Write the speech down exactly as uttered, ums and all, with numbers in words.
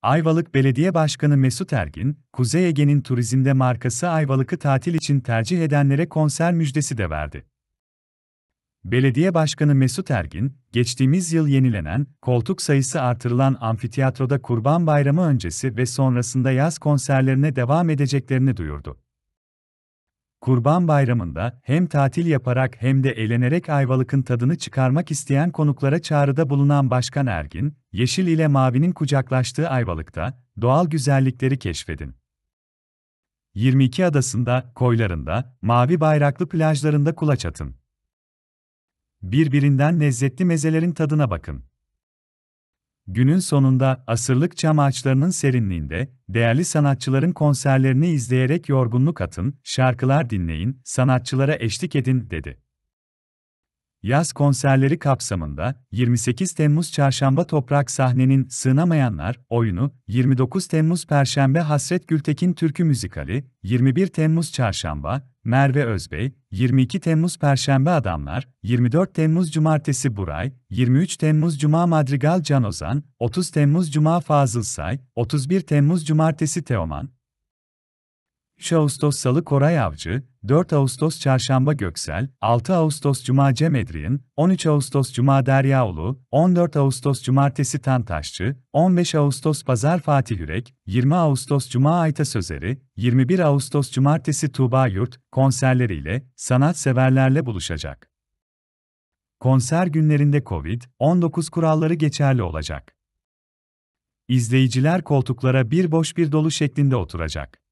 Ayvalık Belediye Başkanı Mesut Ergin, Kuzey Ege'nin turizmde markası Ayvalık'ı tatil için tercih edenlere konser müjdesi de verdi. Belediye Başkanı Mesut Ergin, geçtiğimiz yıl yenilenen, koltuk sayısı artırılan amfiteyatroda Kurban Bayramı öncesi ve sonrasında yaz konserlerine devam edeceklerini duyurdu. Kurban Bayramı'nda hem tatil yaparak hem de eğlenerek Ayvalık'ın tadını çıkarmak isteyen konuklara çağrıda bulunan Başkan Ergin, yeşil ile mavinin kucaklaştığı Ayvalık'ta doğal güzellikleri keşfedin. yirmi iki adasında, koylarında, mavi bayraklı plajlarında kulaç atın. Birbirinden lezzetli mezelerin tadına bakın. Günün sonunda asırlık çam ağaçlarının serinliğinde, değerli sanatçıların konserlerini izleyerek yorgunluk atın, şarkılar dinleyin, sanatçılara eşlik edin, dedi. Yaz konserleri kapsamında, yirmi sekiz Temmuz Çarşamba Toprak Sahnenin Sığınamayanlar oyunu, yirmi dokuz Temmuz Perşembe Hasret Gültekin Türkü Müzikali, yirmi bir Temmuz Çarşamba, Merve Özbey, yirmi iki Temmuz Perşembe Adamlar, yirmi dört Temmuz Cumartesi Buray, yirmi üç Temmuz Cuma Madrigal Can Ozan, otuz Temmuz Cuma Fazıl Say, otuz bir Temmuz Cumartesi Teoman, üç Ağustos Salı Koray Avcı, dört Ağustos Çarşamba Göksel, altı Ağustos Cuma Cem Edriyen, on üç Ağustos Cuma Deryaoğlu, on dört Ağustos Cumartesi Tantaşçı, on beş Ağustos Pazar Fatih Yürek, yirmi Ağustos Cuma Ayta Sözeri, yirmi bir Ağustos Cumartesi Tuğba Yurt, konserleriyle, sanatseverlerle buluşacak. Konser günlerinde kovid on dokuz kuralları geçerli olacak. İzleyiciler koltuklara bir boş bir dolu şeklinde oturacak.